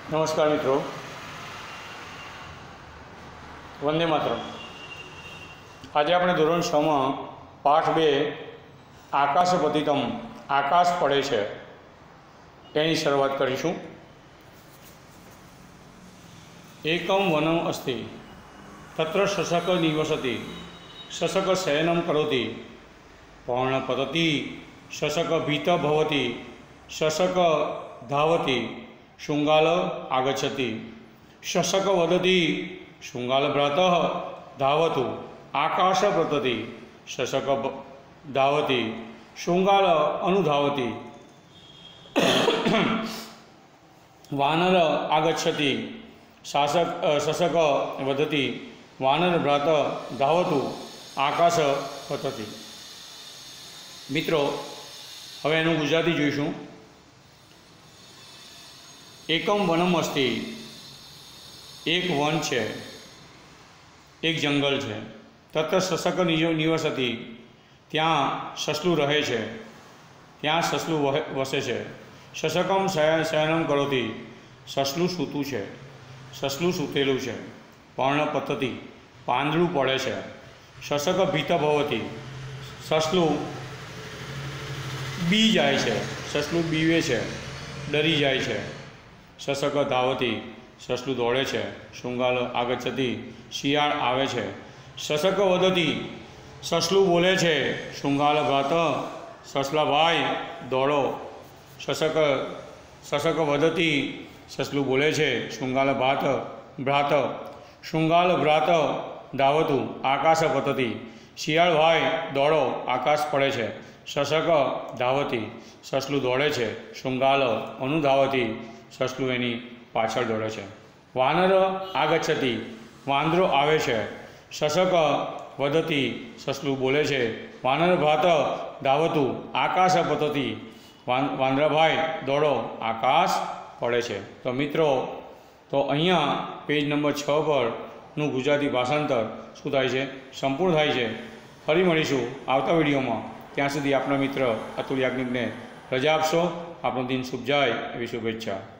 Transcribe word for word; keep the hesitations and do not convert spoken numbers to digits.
नमस्कार मित्रों, वंदे मातरम। आज आपणे धोरण छ में पाठ बे आकाश पतितम आकाश पड़े छे एनी शरूआत करीशुं। एकम वनम अस्ति तत्र शशक निवसति शशक शयनं करोति पर्णपतति शशक भीत भवति शशक धावति शृंगाल आगच्छति शशक वदति शृंगाल भ्रातः धावतु आकाश पतति शशक धावति शृंगाल अनुधावति वानर आगच्छति शासक शशक वदति वानर भ्रात धावतु आकाश पतति। मित्रों, हवे एनुं गुजराती जोईशुं। एकम वनम अस्ति, एक वन है, एक जंगल है। तत्र शशक निवसति, त्यां ससलू रहे छे, त्यां ससलू वसे छे। शशकम शयनम करोति, ससलू सूतू छे, ससलू सूतेलू छे। पर्णपतति, પાંદડું પડે છે। શશક ભીત ભવતિ, સસલું બી જાય છે, સસલું બીવે છે, ડરી જાય છે। શશક ધાવતી, સસલું દોડે છે। શૃંગાલ આગચ્છતિ, શિયાળ આવે છે। શશક વદતિ, સસલું બોલે છે। શૃંગાલ ભ્રાત, સસલા ભાઈ દોડો। શશક શશક વદતિ, સસલું બોલે છે। શૃંગાલ ભાત ભ્રાત, શૃંગાલ ભ્રાત ધાવતુ આકાશ પતતિ, શિયાળ ભાઈ દોડો આકાશ પડે છે। શશક ધાવતી, સસલું દોડે છે। શૃંગાલ અનુધાવતી, સસલું એની પાછળ દોડે છે। વાનર આગચ્છતિ, વાંદરો આવે છે। શશક વદતિ, સસલું બોલે છે। વાનર ભ્રાત ધાવતું આકાશ પતતિ, વાંદરાભાઈ દોડો આકાશ પડે છે। તો મિત્રો, તો અહીંયા પેજ નંબર છ પરનું ગુજરાતી ભાષાંતર શું થાય છે, સંપૂર્ણ થાય છે। ફરી મળીશું આવતા વિડીયોમાં। ત્યાં સુધી આપણા મિત્ર અતુલ યાજ્ઞિકને રજા આપશો। આપણો દિન શુભ જાય એવી શુભેચ્છા।